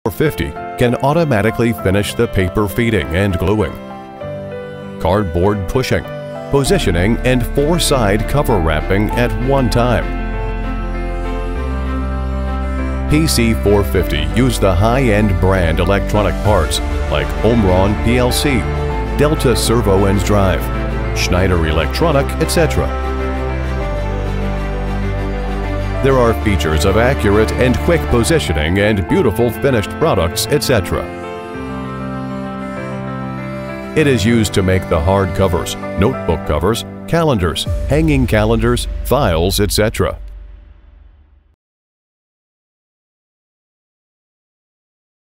450 can automatically finish the paper feeding and gluing, cardboard pushing, positioning, and 4-side cover wrapping at one time. PC450 use the high-end brand electronic parts like Omron PLC, Delta Servo and Drive, Schneider Electronic, etc. There are features of accurate and quick positioning and beautiful finished products, etc. It is used to make the hard covers, notebook covers, calendars, hanging calendars, files, etc.